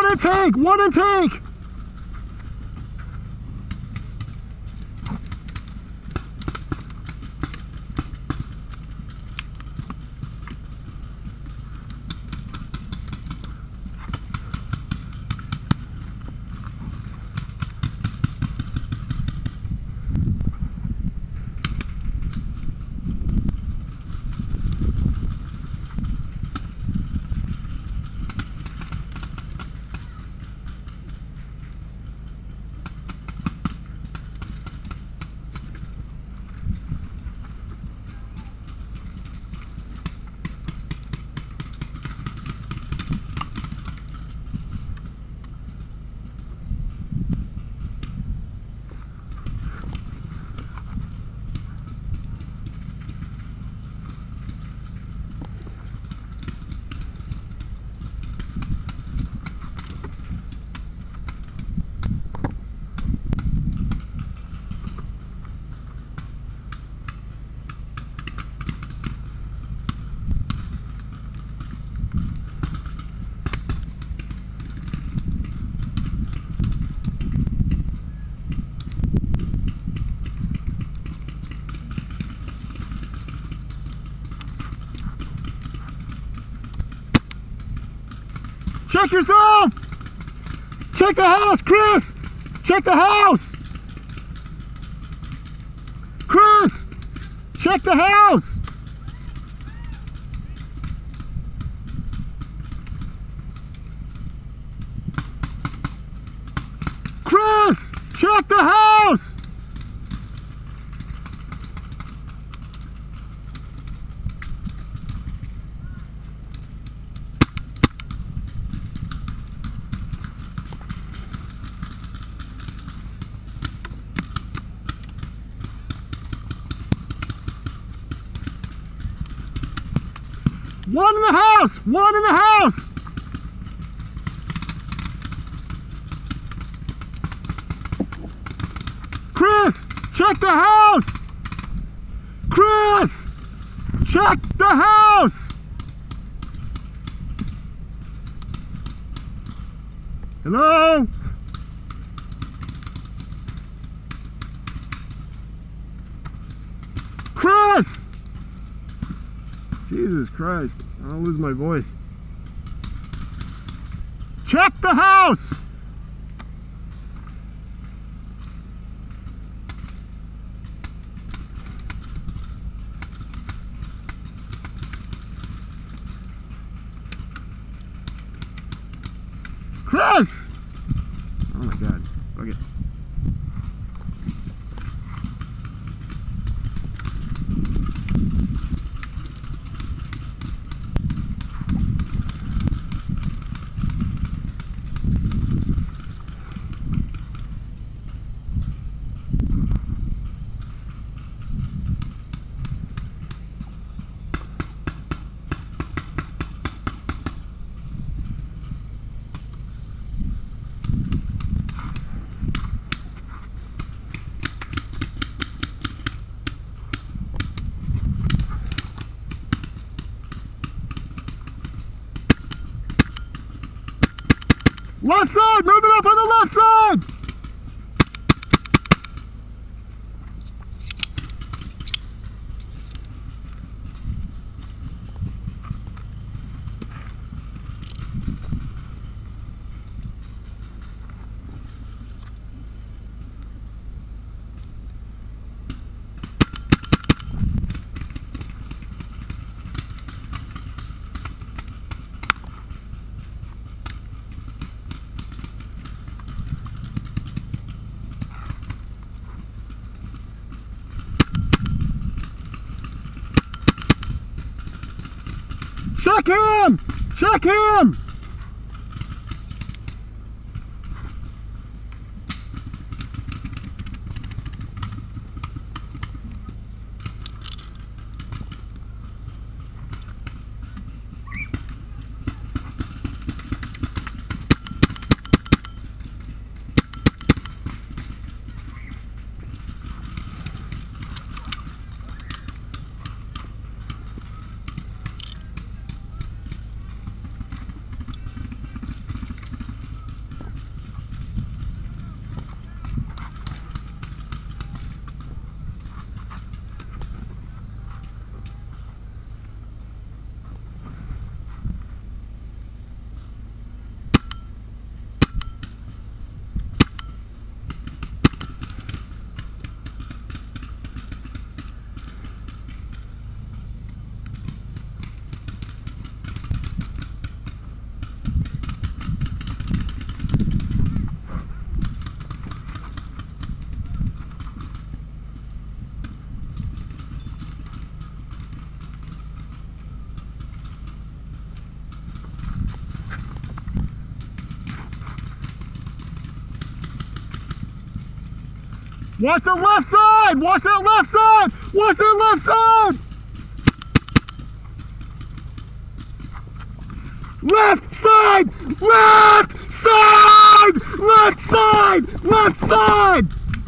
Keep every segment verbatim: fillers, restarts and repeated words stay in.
One intake, one intake. Check yourself! Check the house, Chris! Check the house! Chris! Check the house! Chris! Check the house! One in the house! One in the house! Chris! Check the house! Chris! Check the house! Hello? Chris! Jesus Christ, I'll lose my voice. Check the house! Chris! Oh my God, okay. Left side! Moving up on the left side! Check him! Check him! Watch the left side! Watch that left side! Watch that left side! Left side! Left side! Left side! Left side!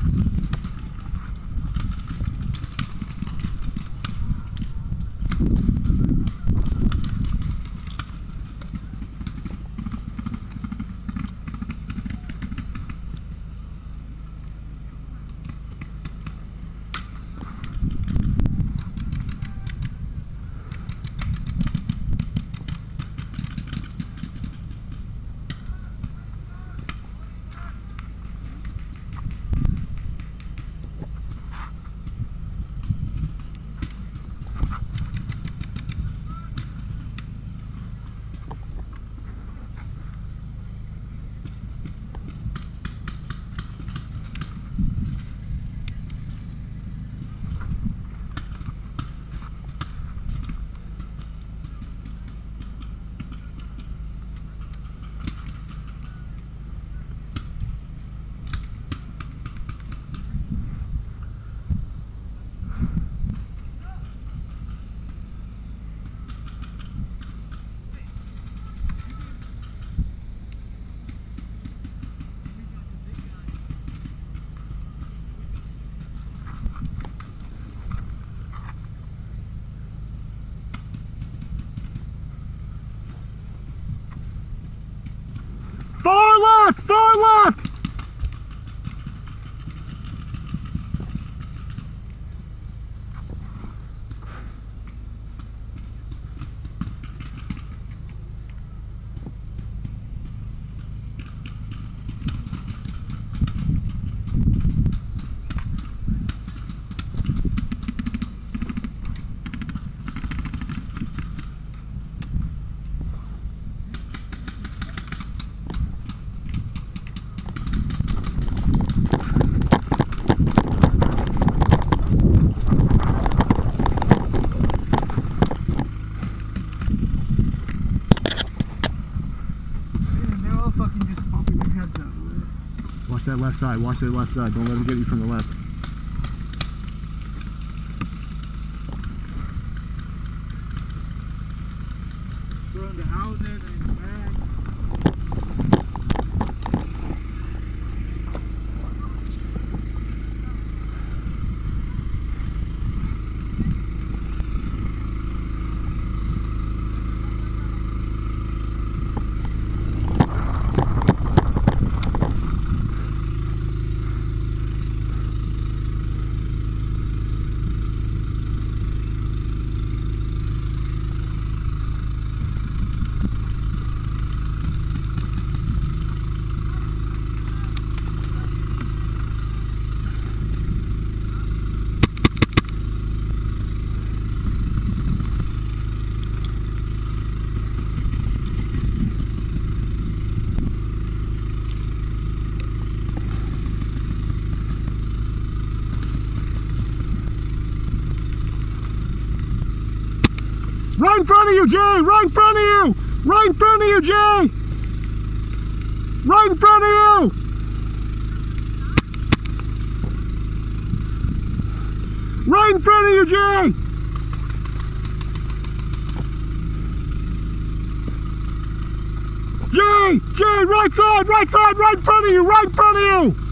Far left! Far left! Watch that left side, watch that left side. Don't let him get you from the left. Throwing the houses and the bag. Right in front of you, Jay! Right in front of you! Right in front of you, Jay! Right in front of you! Right in front of you, Jay! Jay! Jay! Right side! Right side! Right in front of you! Right in front of you!